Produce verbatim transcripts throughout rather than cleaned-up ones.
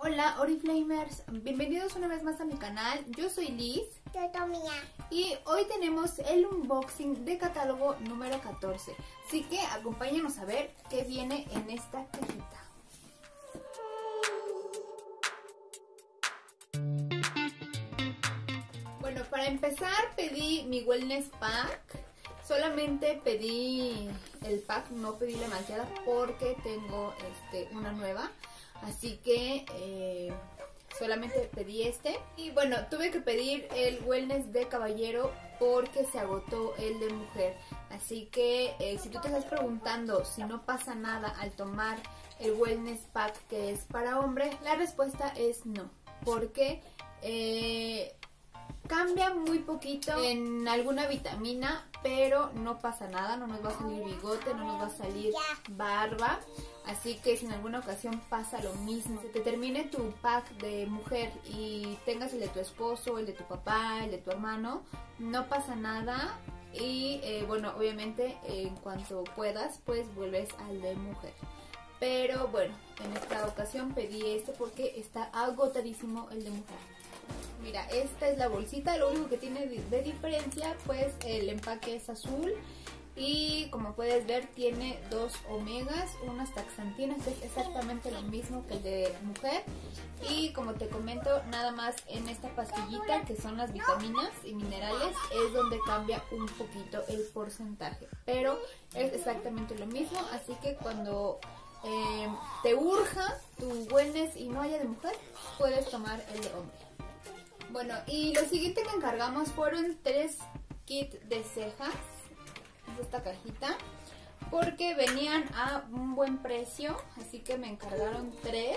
Hola Oriflamers, bienvenidos una vez más a mi canal. Yo soy Liz. Yo Tomía. Y hoy tenemos el unboxing de catálogo número catorce. Así que acompáñenos a ver qué viene en esta cajita. Bueno, para empezar pedí mi Wellness Pack. Solamente pedí el pack, no pedí la malteada porque tengo este, una nueva. Así que eh, solamente pedí este. Y bueno, tuve que pedir el Wellness de caballero porque se agotó el de mujer. Así que eh, si tú te estás preguntando si no pasa nada al tomar el Wellness Pack que es para hombre, la respuesta es no. Porque eh, cambia muy poquito en alguna vitamina, pero no pasa nada, no nos va a salir bigote, no nos va a salir barba. Así que si en alguna ocasión pasa lo mismo, se te termine tu pack de mujer y tengas el de tu esposo, el de tu papá, el de tu hermano, no pasa nada. Y eh, bueno, obviamente eh, en cuanto puedas, pues vuelves al de mujer. Pero bueno, en esta ocasión pedí este porque está agotadísimo el de mujer. Mira, esta es la bolsita, lo único que tiene de, de diferencia, pues el empaque es azul. Y como puedes ver tiene dos omegas, unas taxantinas, es exactamente lo mismo que el de mujer. Y como te comento, nada más en esta pastillita que son las vitaminas y minerales es donde cambia un poquito el porcentaje, pero es exactamente lo mismo. Así que cuando eh, te urja tu wellness y no haya de mujer, puedes tomar el de hombre. Bueno, y lo siguiente que encargamos fueron tres kits de cejas. Esta cajita porque venían a un buen precio, así que me encargaron tres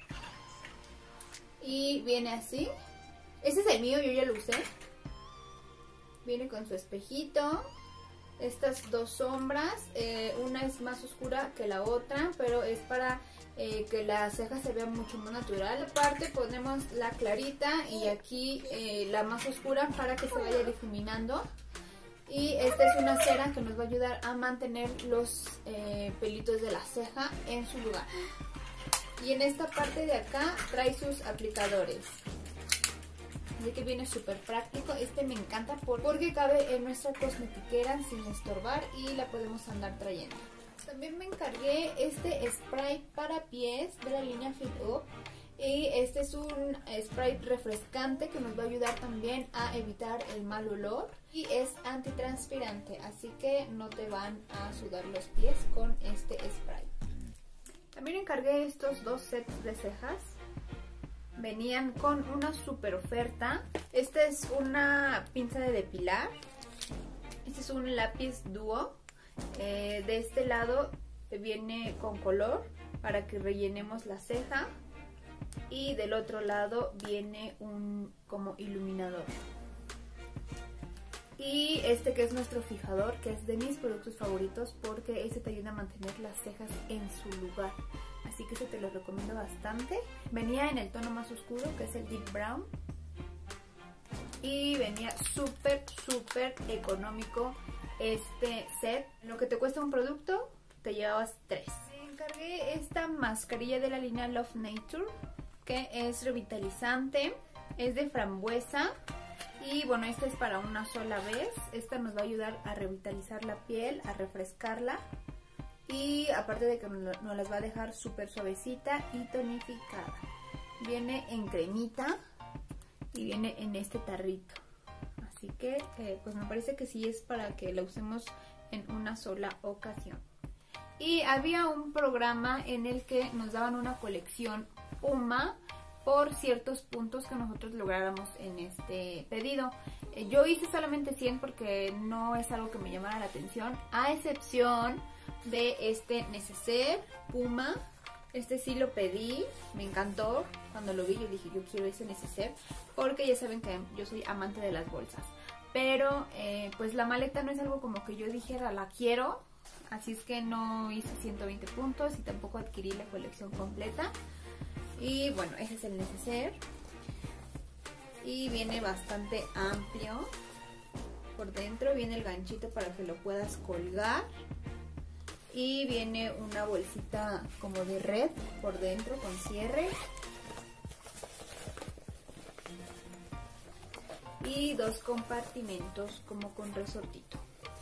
y viene así. Este es el mío, yo ya lo usé. Viene con su espejito, estas dos sombras, eh, una es más oscura que la otra, pero es para eh, que la ceja se vea mucho más natural. Aparte ponemos la clarita y aquí eh, la más oscura para que se vaya difuminando. Y esta es una cera que nos va a ayudar a mantener los eh, pelitos de la ceja en su lugar. Y en esta parte de acá trae sus aplicadores. Así que viene súper práctico. Este me encanta porque cabe en nuestra cosmetiquera sin estorbar y la podemos andar trayendo. También me encargué este spray para pies de la línea Fit Up. Y este es un spray refrescante que nos va a ayudar también a evitar el mal olor. Y es antitranspirante, así que no te van a sudar los pies con este spray. También encargué estos dos sets de cejas. Venían con una super oferta. Esta es una pinza de depilar. Este es un lápiz dúo. Eh, de este lado viene con color para que rellenemos la ceja. Y del otro lado viene un como iluminador. Y este que es nuestro fijador, que es de mis productos favoritos porque este te ayuda a mantener las cejas en su lugar. Así que este te lo recomiendo bastante. Venía en el tono más oscuro, que es el Deep Brown. Y venía súper, súper económico este set. Lo que te cuesta un producto, te llevabas tres. Encargué esta mascarilla de la línea Love Nature, que es revitalizante, es de frambuesa y bueno, esta es para una sola vez. Esta nos va a ayudar a revitalizar la piel, a refrescarla y aparte de que nos las va a dejar súper suavecita y tonificada. Viene en cremita y viene en este tarrito, así que eh, pues me parece que sí es para que la usemos en una sola ocasión. Y había un programa en el que nos daban una colección Puma por ciertos puntos que nosotros lográramos en este pedido. Eh, yo hice solamente cien porque no es algo que me llamara la atención, a excepción de este neceser Puma. Este sí lo pedí, me encantó. Cuando lo vi yo dije, yo quiero ese neceser porque ya saben que yo soy amante de las bolsas. Pero eh, pues la maleta no es algo como que yo dijera la quiero. Así es que no hice ciento veinte puntos y tampoco adquirí la colección completa. Y bueno, ese es el neceser. Y viene bastante amplio. Por dentro viene el ganchito para que lo puedas colgar. Y viene una bolsita como de red por dentro con cierre. y dos compartimentos como con resortito.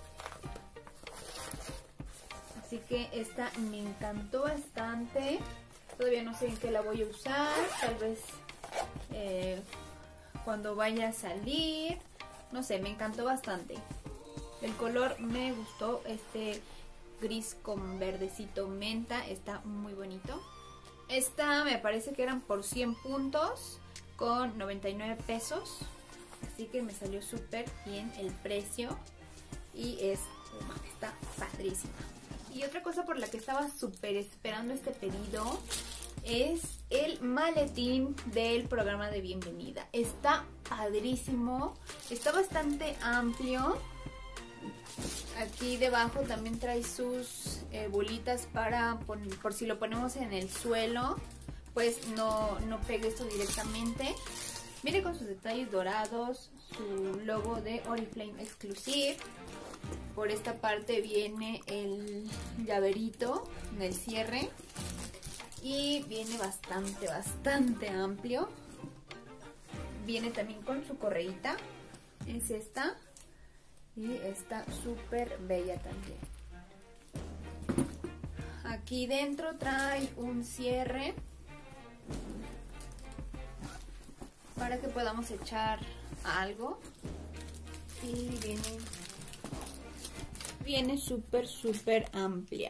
Así que esta me encantó bastante. Todavía no sé en qué la voy a usar, tal vez eh, cuando vaya a salir, no sé, me encantó bastante. El color me gustó, este gris con verdecito menta, está muy bonito. Esta me parece que eran por cien puntos con noventa y nueve pesos, así que me salió súper bien el precio y es, está padrísima. Y otra cosa por la que estaba súper esperando este pedido es el maletín del programa de bienvenida. Está padrísimo, está bastante amplio. Aquí debajo también trae sus eh, bolitas para poner, por si lo ponemos en el suelo, pues no, no pegue esto directamente. Viene con sus detalles dorados, su logo de Oriflame Exclusive. Por esta parte viene el llaverito en el cierre y viene bastante, bastante amplio. Viene también con su correíta, es esta, y está súper bella también. Aquí dentro trae un cierre para que podamos echar algo y viene viene súper súper amplia.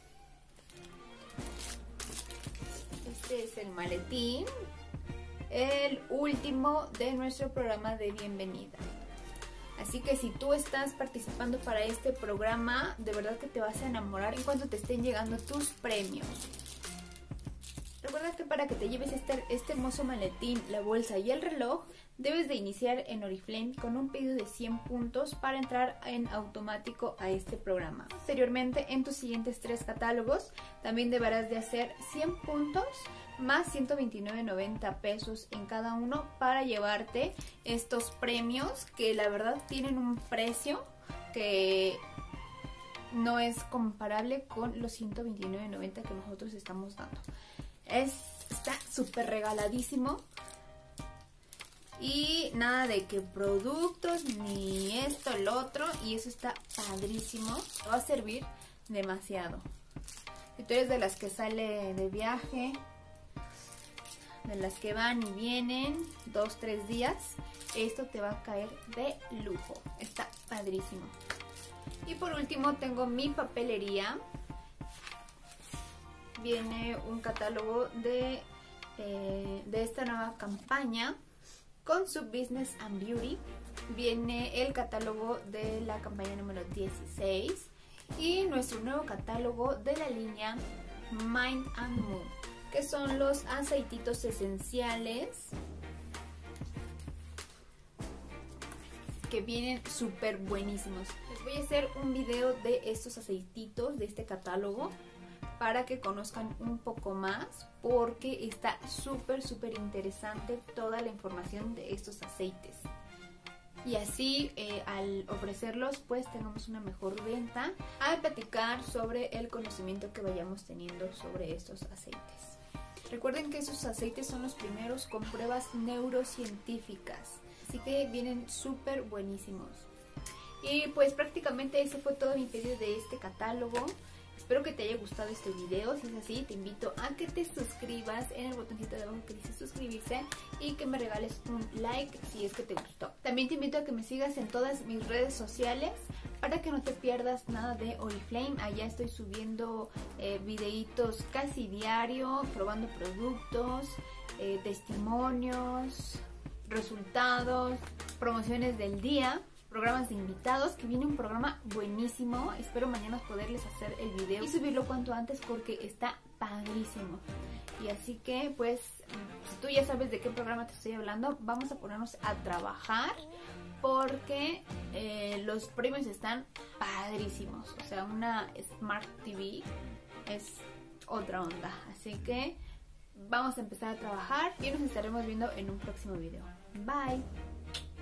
Este es el maletín, el último de nuestro programa de bienvenida. Así que si tú estás participando para este programa, de verdad que te vas a enamorar en cuanto te estén llegando tus premios. Recuerda que para que te lleves este, este hermoso maletín, la bolsa y el reloj, debes de iniciar en Oriflame con un pedido de cien puntos para entrar en automático a este programa. Posteriormente, en tus siguientes tres catálogos, también deberás de hacer cien puntos más ciento veintinueve noventa pesos en cada uno para llevarte estos premios que la verdad tienen un precio que no es comparable con los ciento veintinueve noventa que nosotros estamos dando. Es, está súper regaladísimo. Y nada de que productos, ni esto, el otro. Y eso está padrísimo. Te va a servir demasiado. Si tú eres de las que sale de viaje, de las que van y vienen dos, tres días, esto te va a caer de lujo. Está padrísimo. Y por último tengo mi papelería. Viene un catálogo de, eh, de esta nueva campaña con su Business and Beauty. Viene el catálogo de la campaña número dieciséis y nuestro nuevo catálogo de la línea Mind and Mood, que son los aceititos esenciales que vienen súper buenísimos. Les voy a hacer un video de estos aceititos de este catálogo para que conozcan un poco más, porque está súper súper interesante toda la información de estos aceites. Y así eh, al ofrecerlos pues tengamos una mejor venta al platicar sobre el conocimiento que vayamos teniendo sobre estos aceites. Recuerden que esos aceites son los primeros con pruebas neurocientíficas, así que vienen súper buenísimos. Y pues prácticamente ese fue todo mi pedido de este catálogo. Espero que te haya gustado este video. Si es así, te invito a que te suscribas en el botoncito de abajo que dice suscribirse y que me regales un like si es que te gustó. También te invito a que me sigas en todas mis redes sociales para que no te pierdas nada de Oriflame. Allá estoy subiendo eh, videitos casi diario, probando productos, eh, testimonios, resultados, promociones del día, programas de invitados, que viene un programa buenísimo. Espero mañana poderles hacer el video y subirlo cuanto antes porque está padrísimo. Y así que pues, si tú ya sabes de qué programa te estoy hablando, vamos a ponernos a trabajar porque eh, los premios están padrísimos. O sea, una Smart T V es otra onda. Así que vamos a empezar a trabajar y nos estaremos viendo en un próximo video. Bye.